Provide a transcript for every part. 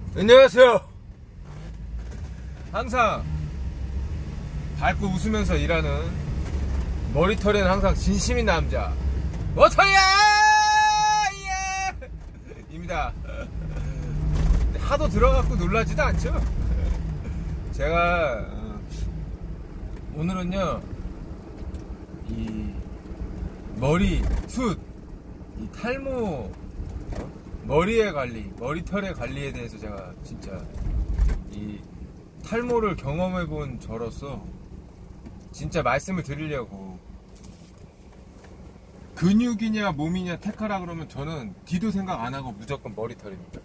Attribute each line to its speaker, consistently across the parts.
Speaker 1: 안녕하세요. 항상 밝고 웃으면서 일하는 머리털에는 항상 진심인 남자 머털이야! 예! 입니다. 하도 들어갖고 놀라지도 않죠? 제가 오늘은요 이 머리 숱, 이 탈모, 머리의 관리, 머리털의 관리에 대해서 제가 진짜 이 탈모를 경험해본 저로서 진짜 말씀을 드리려고. 근육이냐 몸이냐 택하라 그러면 저는 뒤도 생각 안 하고 무조건 머리털입니다.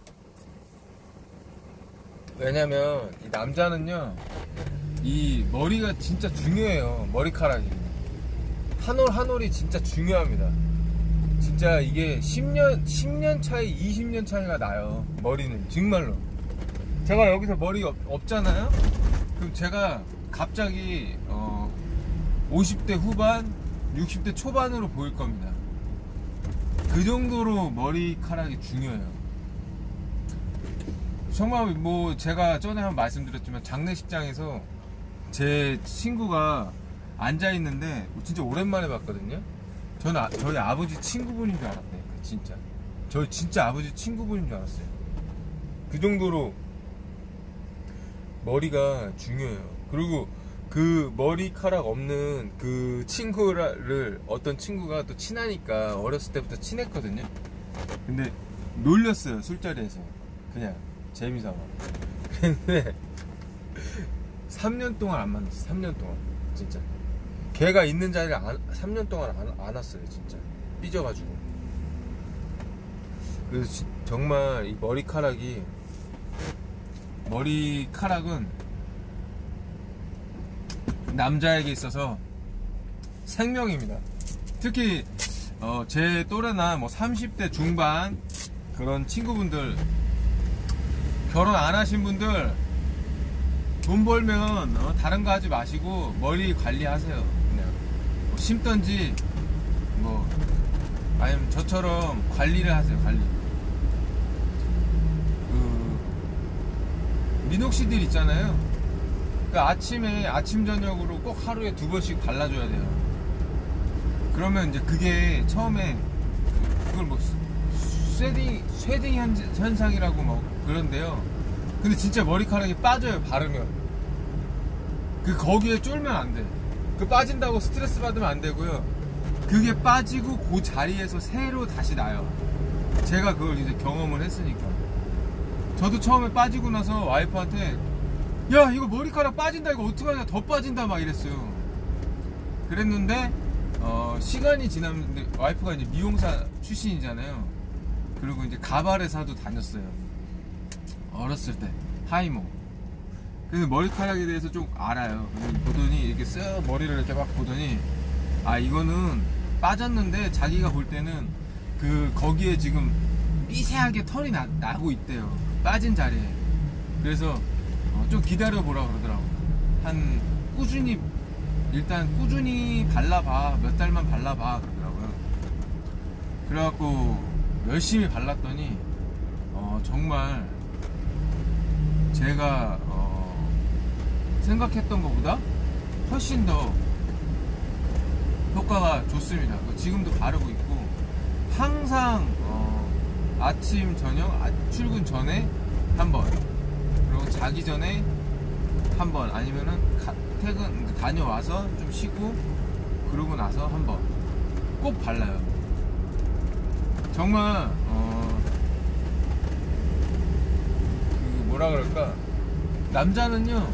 Speaker 1: 왜냐면 이 남자는요 이 머리가 진짜 중요해요. 머리카락이 한 올 한 올이 진짜 중요합니다. 진짜 이게 10년 차이 20년 차이가 나요. 머리는 정말로. 제가 여기서 머리 없잖아요. 그럼 제가 갑자기 50대 후반 60대 초반으로 보일 겁니다. 그 정도로 머리카락이 중요해요. 정말 뭐 제가 전에 한번 말씀드렸지만 장례식장에서 제 친구가 앉아있는데 진짜 오랜만에 봤거든요. 저는 저희 아버지 친구분인 줄 알았다니까. 진짜 저희 진짜 아버지 친구분인 줄 알았어요. 그 정도로 머리가 중요해요. 그리고 그 머리카락 없는 그 친구를 어떤 친구가 또 친하니까 어렸을 때부터 친했거든요. 근데 놀렸어요. 술자리에서 그냥 재미삼아. 근데 3년 동안 안 만났어. 3년 동안 진짜 걔가 있는 자리를 3년 동안 안 왔어요. 진짜 삐져가지고. 그래서 정말 이 머리카락은 남자에게 있어서 생명입니다. 특히 제 또래나 뭐 30대 중반 그런 친구분들, 결혼 안 하신 분들, 돈 벌면 다른 거 하지 마시고 머리 관리하세요. 그냥 뭐 심던지 뭐 아니면 저처럼 관리를 하세요. 관리. 그 민옥씨들 있잖아요. 그 아침 저녁으로 꼭 하루에 2번씩 발라줘야 돼요. 그러면 이제 그게 처음에 그걸 뭐 쉐딩 현상이라고 뭐 그런데요. 근데 진짜 머리카락이 빠져요. 바르면 거기에 쫄면 안 돼. 그 빠진다고 스트레스 받으면 안 되고요. 그게 빠지고 그 자리에서 새로 다시 나요. 제가 그걸 이제 경험을 했으니까. 저도 처음에 빠지고 나서 와이프한테 야 이거 머리카락 빠진다, 이거 어떡하냐, 더 빠진다 막 이랬어요. 그랬는데 시간이 지나면 와이프가 이제 미용사 출신이잖아요. 그리고 이제 가발회사도 다녔어요. 어렸을 때 하이모. 그래서 머리카락에 대해서 좀 알아요. 보더니 이렇게 쓱 머리를 이렇게 막 보더니 아 이거는 빠졌는데 자기가 볼 때는 거기에 지금 미세하게 털이 나고 있대요. 빠진 자리에. 그래서 좀 기다려 보라 그러더라고. 일단 꾸준히 발라봐. 몇 달만 발라봐 그러더라고요. 그래갖고 열심히 발랐더니 정말 제가 생각했던 것보다 훨씬 더 효과가 좋습니다. 지금도 바르고 있고 항상 아침 저녁 출근 전에 한번, 그리고 자기 전에 한번, 아니면은 퇴근 다녀와서 좀 쉬고 그러고 나서 한번 꼭 발라요. 정말 뭐라 그럴까, 남자는요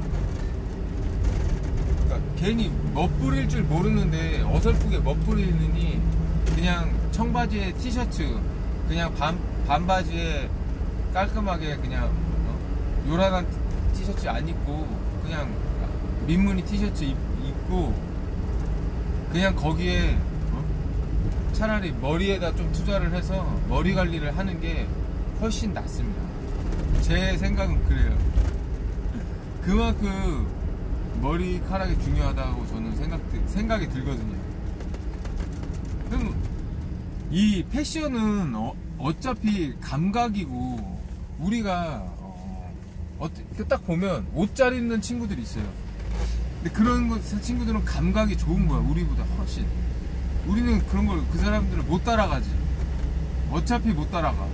Speaker 1: 그러니까 괜히 멋부릴 줄 모르는데 어설프게 멋부리느니 그냥 청바지에 티셔츠, 그냥 반바지에 깔끔하게 그냥 요란한 티셔츠 안 입고 그냥 민무늬 티셔츠 입고 그냥 거기에 차라리 머리에다 좀 투자를 해서 머리 관리를 하는 게 훨씬 낫습니다. 제 생각은 그래요. 그만큼 머리카락이 중요하다고 저는 생각이 들거든요. 그럼 이 패션은 어차피 감각이고 우리가 딱 보면 옷 잘 입는 친구들이 있어요. 근데 그런 친구들은 감각이 좋은 거야, 우리보다 훨씬. 우리는 그런 걸, 그 사람들을 못 따라가지. 어차피 못 따라가.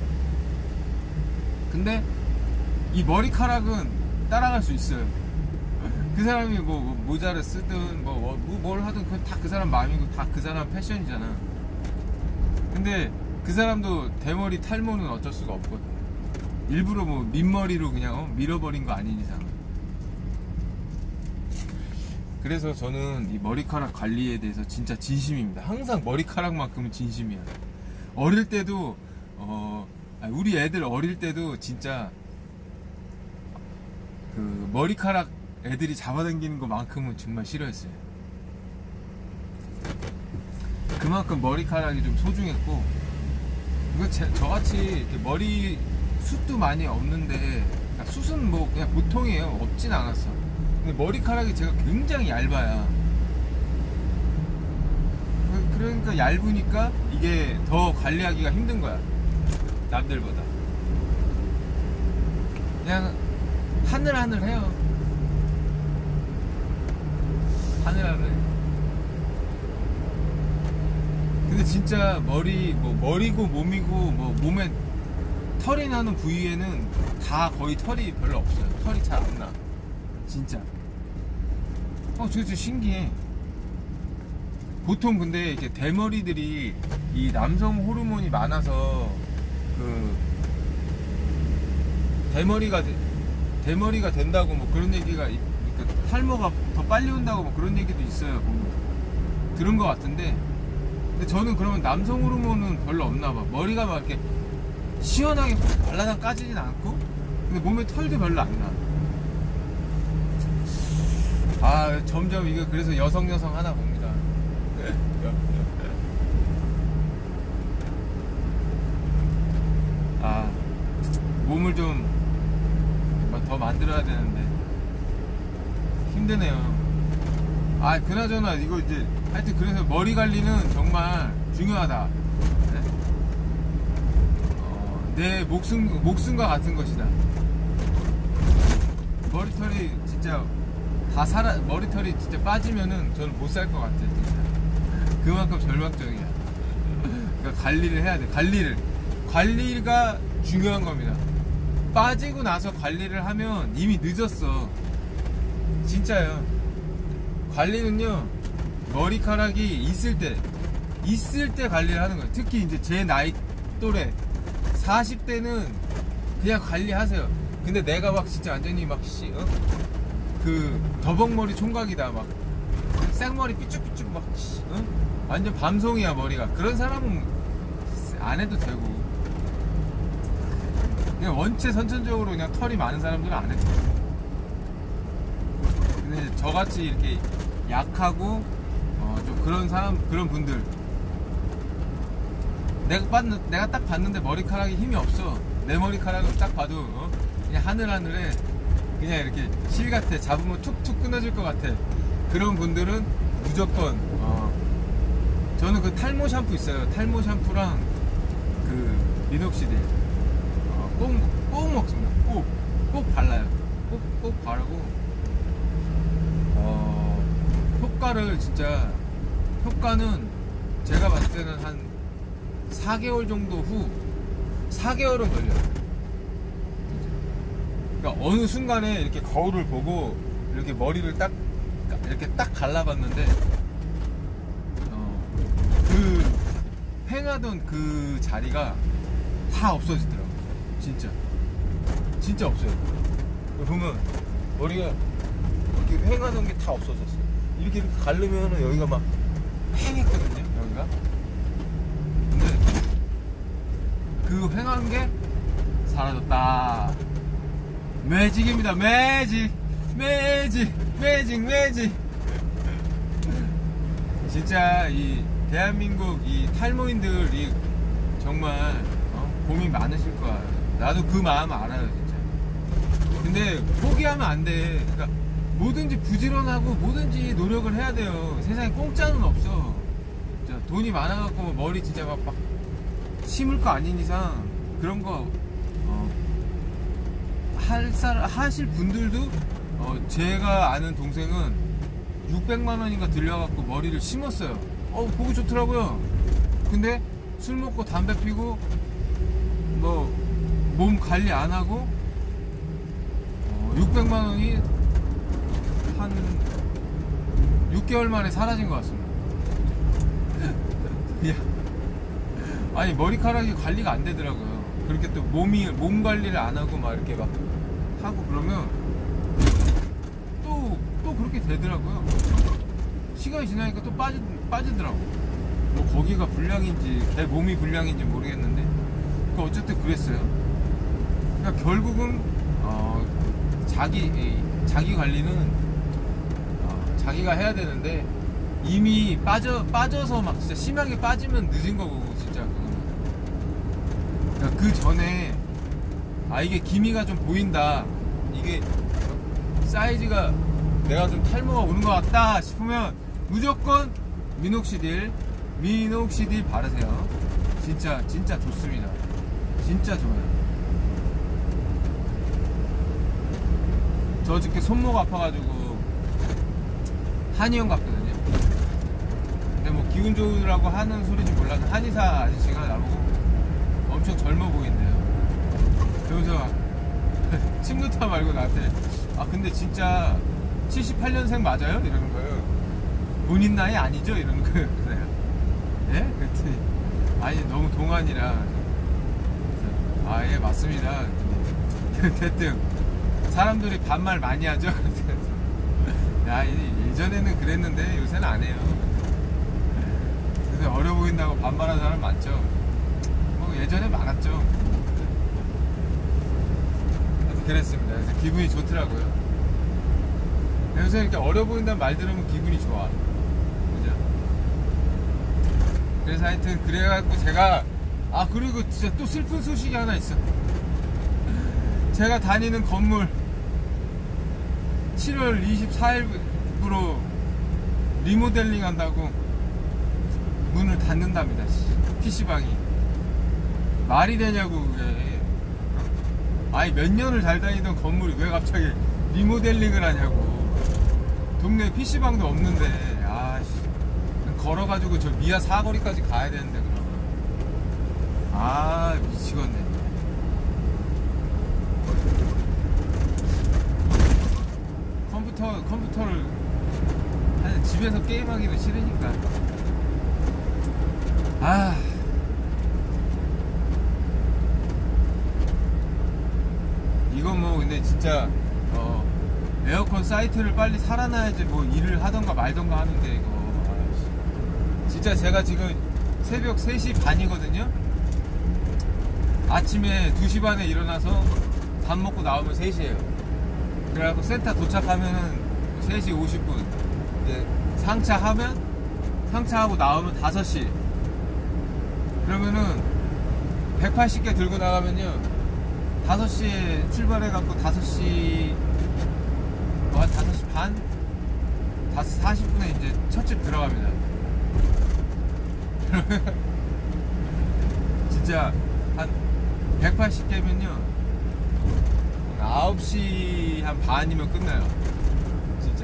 Speaker 1: 근데 이 머리카락은 따라갈 수 있어요. 그 사람이 뭐 모자를 쓰든 뭘 하든 그건 다 그 사람 마음이고 다 그 사람 패션이잖아. 근데 그 사람도 대머리 탈모는 어쩔 수가 없거든. 일부러 뭐 민머리로 그냥 밀어버린 거 아닌 이상. 그래서 저는 이 머리카락 관리에 대해서 진짜 진심입니다. 항상 머리카락만큼은 진심이야. 어릴 때도 우리 애들 어릴 때도 진짜 그 머리카락 애들이 잡아당기는 것만큼은 정말 싫어했어요. 그만큼 머리카락이 좀 소중했고, 이거 저같이 이렇게 머리 숱도 많이 없는데, 숱은 뭐 그냥 보통이에요. 없진 않았어. 근데 머리카락이 제가 굉장히 얇아요. 그러니까 얇으니까 이게 더 관리하기가 힘든 거야, 남들보다. 그냥 하늘하늘해요. 하늘하늘. 근데 진짜 머리고 몸이고 몸에 털이 나는 부위에는 다 거의 털이 별로 없어요. 털이 잘 안 나. 진짜. 저거 진짜 신기해. 보통 근데 이렇게 대머리들이 이 남성 호르몬이 많아서 그 대머리가 된다고 뭐 그런 얘기가, 그러니까 탈모가 더 빨리 온다고 뭐 그런 얘기도 있어요. 보면 들은 것 같은데, 근데 저는 그러면 남성 호르몬은 별로 없나 봐. 머리가 막 이렇게 시원하게 발라당 까지진 않고, 근데 몸에 털도 별로 안 나. 점점 이거 그래서 여성 하나 봅니다. 몸을 좀 더 만들어야 되는데 힘드네요. 그나저나 이거 이제 하여튼 그래서 머리 관리는 정말 중요하다. 내 목숨과 같은 것이다. 머리털이 진짜 머리털이 진짜 빠지면은 저는 못 살 것 같아. 진짜 그만큼 절망적이야. 그러니까 관리를 해야 돼. 관리가 중요한 겁니다. 빠지고 나서 관리를 하면 이미 늦었어. 진짜요. 관리는요, 머리카락이 있을 때 관리를 하는 거예요. 특히 이제 제 나이 또래 40대는 그냥 관리하세요. 근데 내가 막 진짜 완전히 그 더벅머리 총각이다, 막 생머리 삐쭉삐쭉 막 완전 밤송이야 머리가. 그런 사람은 안 해도 되고, 그냥 원체 선천적으로 그냥 털이 많은 사람들은 안 해도 되고. 근데 저같이 이렇게 약하고 좀 그런 분들, 내가 딱 봤는데 머리카락이 힘이 없어. 내 머리카락을 딱 봐도 그냥 하늘하늘해. 그냥 이렇게 실 같아. 잡으면 툭툭 끊어질 것 같아. 그런 분들은 무조건 저는 그 탈모 샴푸 있어요. 탈모 샴푸랑 그 미녹시딜 꼭 먹습니다. 꼭 발라요. 꼭 바르고 효과는 제가 봤을 때는 한 4개월 정도 후, 4개월은 걸려요. 그러니까 어느 순간에 이렇게 거울을 보고 이렇게 머리를 이렇게 딱 갈라봤는데 그 횡하던 그 자리가 다 없어지더라고요. 진짜 없어요. 보면 머리가 이렇게 횡하던 게 다 없어졌어요. 이렇게 가르면은 여기가 막 횡했거든요, 여기가. 근데 그 횡한 게 사라졌다. 매직입니다. 매직. 진짜 이 대한민국 이 탈모인들이 정말 고민 많으실 거야. 나도 그 마음 알아요, 진짜. 근데 포기하면 안 돼. 그러니까 뭐든지 부지런하고 뭐든지 노력을 해야 돼요. 세상에 공짜는 없어. 진짜 돈이 많아갖고 뭐 머리 진짜 막 심을 거 아닌 이상 그런 거 하실 분들도 제가 아는 동생은 600만 원인가 들려갖고 머리를 심었어요. 보기 좋더라고요. 근데 술 먹고 담배 피고 뭐 몸 관리 안 하고 600만 원이 한 6개월 만에 사라진 것 같습니다. 아니 머리카락이 관리가 안 되더라고요. 그렇게 또 몸 관리를 안 하고 막 이렇게 막 하고 그러면 또 그렇게 되더라고요. 시간이 지나니까 또 빠지더라고. 뭐 거기가 불량인지 걔 몸이 불량인지 모르겠는데 어쨌든 그랬어요. 그러니까 결국은 자기 관리는 자기가 해야 되는데 이미 빠져서 막 진짜 심하게 빠지면 늦은 거고 진짜 그거는. 그러니까 그 전에 이게 기미가 좀 보인다, 이게 사이즈가 내가 좀 탈모가 오는 것 같다 싶으면 무조건 미녹시딜 바르세요. 진짜 좋습니다. 진짜 좋아요. 저 어저께 손목 아파가지고 한의원 갔거든요. 근데 뭐 기분 좋으라고 하는 소리인지 몰라서 한의사 아저씨가 나보고 엄청 젊어 보인대요. 그러면서 침누타 말고 나한테 근데 진짜 78년생 맞아요? 이러는 거예요. 본인 나이 아니죠? 이러는 거예요. 그래서 예? 그랬더니 아니 너무 동안이라. 예 맞습니다. 대뜸 사람들이 반말 많이 하죠. 야 예전에는 그랬는데 요새는 안 해요. 그래서 어려 보인다고 반말하는 사람 많죠. 뭐 예전에 많았죠. 그래서 그랬습니다. 그래서 기분이 좋더라고요. 요새 이렇게 어려 보인다는 말 들으면 기분이 좋아. 그죠? 그래서 하여튼 그래갖고 제가 그리고 진짜 또 슬픈 소식이 하나 있어. 제가 다니는 건물 7월 24일부로 리모델링 한다고 문을 닫는답니다. PC방이 말이 되냐고. 그게 몇 년을 잘 다니던 건물이 왜 갑자기 리모델링을 하냐고. 동네에 PC방도 없는데 걸어가지고 저 미아 사거리까지 가야 되는데 그러면 미치겠네. 컴퓨터를 집에서 게임하기는 싫으니까. 이건 뭐 근데 진짜 에어컨 사이트를 빨리 살아나야지 뭐 일을 하던가 말던가 하는데 이거 진짜 제가 지금 새벽 3시 반이거든요. 아침에 2시 반에 일어나서 밥 먹고 나오면 3시에요. 그래갖고 센터 도착하면은 3시 50분 이제 상차하고 나오면 5시. 그러면은 180개 들고 나가면요 5시에 출발해갖고 5시 반? 5시 40분에 이제 첫집 들어갑니다. 진짜 한 180개면요 9시 한 반이면 끝나요. 진짜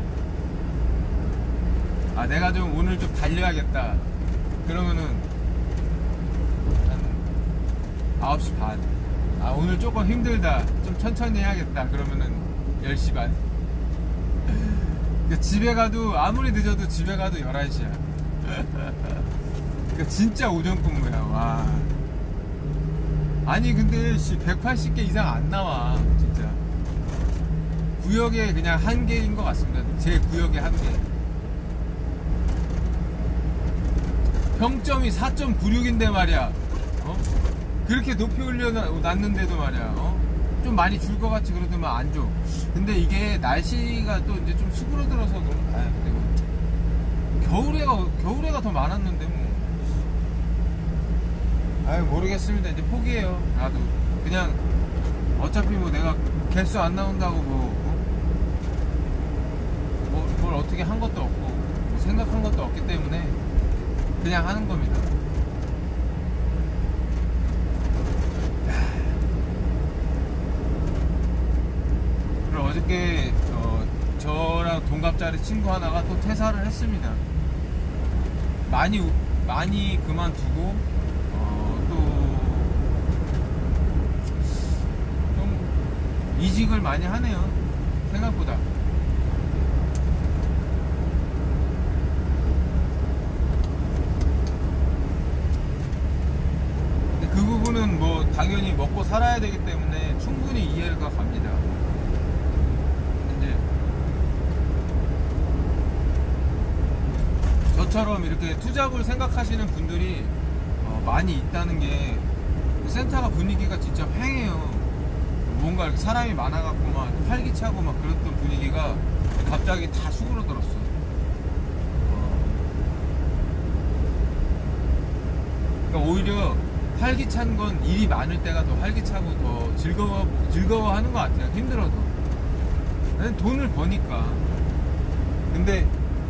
Speaker 1: 내가 좀 오늘 좀 달려야겠다 그러면은 한 9시 반. 오늘 조금 힘들다 좀 천천히 해야겠다 그러면은 10시 반. 그러니까 집에 가도 아무리 늦어도 집에 가도 11시야. 그러니까 진짜 오전 근무야. 와. 아니 근데 180개 이상 안 나와 진짜. 구역에 그냥 한 개인 것 같습니다. 제 구역에 한 개. 평점이 4.96인데 말이야. 그렇게 높이 올려놨는데도 말이야. 좀 많이 줄 것 같이 그러더만 안 줘. 근데 이게 날씨가 또 이제 좀 수그러들어서 그런 거야. 겨울에가 더 많았는데 뭐. 모르겠습니다. 이제 포기해요. 나도 그냥 어차피 뭐 내가 개수 안 나온다고 뭘 어떻게 한 것도 없고 뭐 생각한 것도 없기 때문에 그냥 하는 겁니다. 어저께 저랑 동갑자리 친구 하나가 또 퇴사를 했습니다. 많이 그만두고 또 좀 이직을 많이 하네요. 생각보다. 근데 그 부분은 뭐 당연히 먹고 살아야 되기 때문에 충분히 이해가 갑니다. 이제 저처럼 이렇게 투잡을 생각하시는 분들이 많이 있다는 게, 센터가 분위기가 진짜 휑해요. 뭔가 이렇게 사람이 많아갖고 막 활기차고 막 그랬던 분위기가 갑자기 다 수그러들었어. 그러니까 오히려 활기찬 건 일이 많을 때가 더 활기차고 더 즐거워하는 것 같아요. 힘들어도. 돈을 버니까. 근데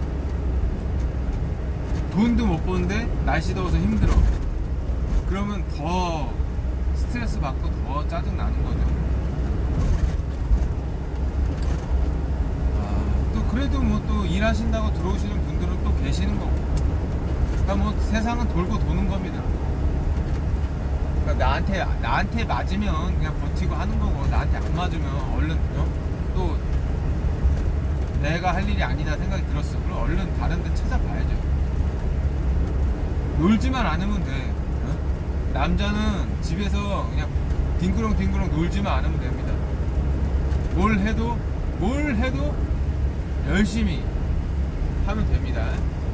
Speaker 1: 돈도 못 버는데 날씨 더워서 힘들어. 그러면 더 스트레스 받고 더 짜증 나는 거죠. 또 그래도 뭐 또 일하신다고 들어오시는 분들은 또 계시는 거고. 그러니까 뭐 세상은 돌고 도는 겁니다. 그러니까 나한테 맞으면 그냥 버티고 하는 거고, 나한테 안 맞으면 얼른 또 내가 할 일이 아니다 생각이 들었어. 그럼 얼른 다른 데 찾아봐야죠. 놀지만 않으면 돼. 남자는 집에서 그냥 뒹구렁 놀지만 않으면 됩니다. 뭘 해도 열심히 하면 됩니다.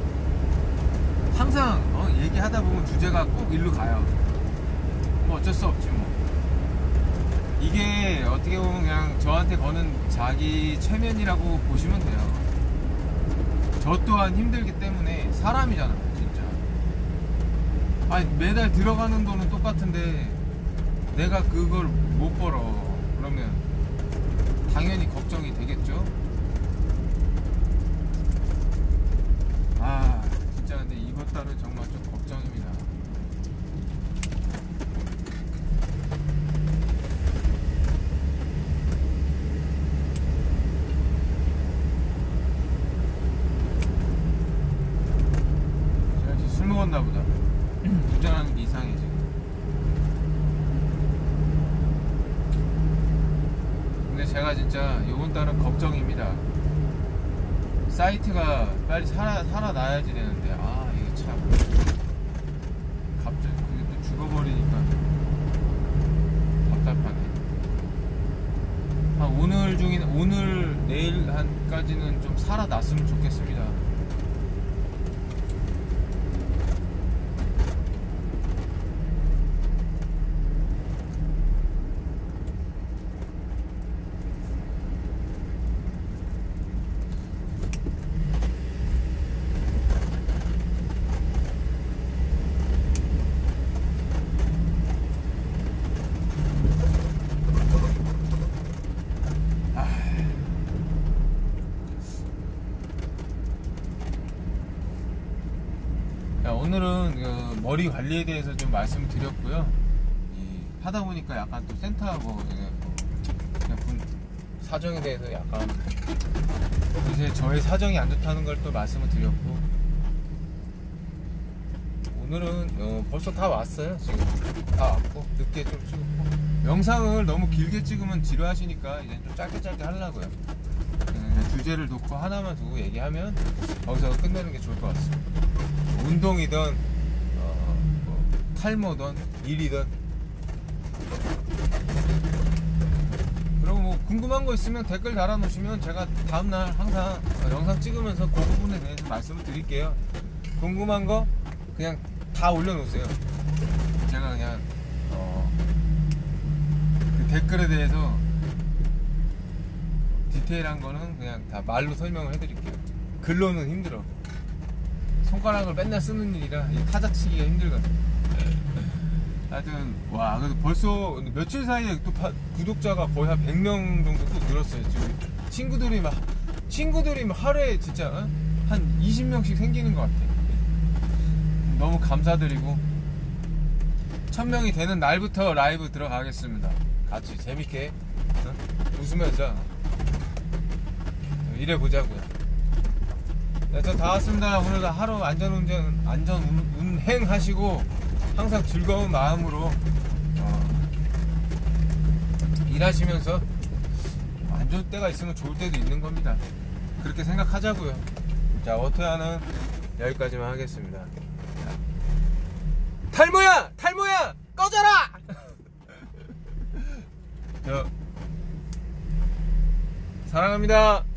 Speaker 1: 항상 얘기하다 보면 주제가 꼭 일로 가요. 뭐 어쩔 수 없지 뭐. 이게 어떻게 보면 그냥 저한테 거는 자기 최면이라고 보시면 돼요. 저 또한 힘들기 때문에. 사람이잖아요 진짜. 아니 매달 들어가는 돈은 똑같은데 내가 그걸 못 벌어. 그러면 당연히 걱정이 되겠죠. 진짜 근데 이번 달은 정말 좀 걱정입니다. 제가 지금 술 먹었나 보다. 운전하는 게 이상해 지금. 근데 제가 진짜 이번 달은 걱정입니다. 사이트가 빨리 살아나야지 되는데 이게 참 갑자기 그게 또 죽어버리니까 답답하네. 오늘 내일 한까지는 좀 살아났으면 좋겠습니다. 오늘은 그 머리 관리에 대해서 좀 말씀을 드렸고요. 하다 보니까 약간 또 센터하고 그냥 사정에 대해서 약간 이제 저의 사정이 안 좋다는 걸 또 말씀을 드렸고, 오늘은 벌써 다 왔어요. 지금 다 왔고 늦게 좀 찍었고, 영상을 너무 길게 찍으면 지루하시니까 이제 좀 짧게 하려고요. 주제를 놓고 하나만 두고 얘기하면 거기서 끝내는 게 좋을 것 같습니다. 운동이든 뭐 탈모든 일이든. 그리고 뭐 궁금한 거 있으면 댓글 달아놓으시면 제가 다음날 항상 영상 찍으면서 그 부분에 대해서 말씀을 드릴게요. 궁금한 거 그냥 다 올려놓으세요. 제가 그냥 그 댓글에 대해서 디테일한 거는 그냥 다 말로 설명을 해드릴게요. 글로는 힘들어. 손가락을 맨날 쓰는 일이라 타자치기가 힘들거든. 하여튼 그래도 벌써 며칠 사이에 또 구독자가 거의 한 100명 정도 또 늘었어요. 지금 친구들이 하루에 진짜 한 20명씩 생기는 것 같아. 너무 감사드리고 1000명이 되는 날부터 라이브 들어가겠습니다. 같이 재밌게 웃으면서 이래 보자고요. 네, 저 다 왔습니다. 오늘도 하루 안전운전, 운행 하시고 항상 즐거운 마음으로 일하시면서 안 좋을 때가 있으면 좋을 때도 있는 겁니다. 그렇게 생각하자고요. 자, 워터야는 여기까지만 하겠습니다. 탈모야! 탈모야! 꺼져라! 사랑합니다.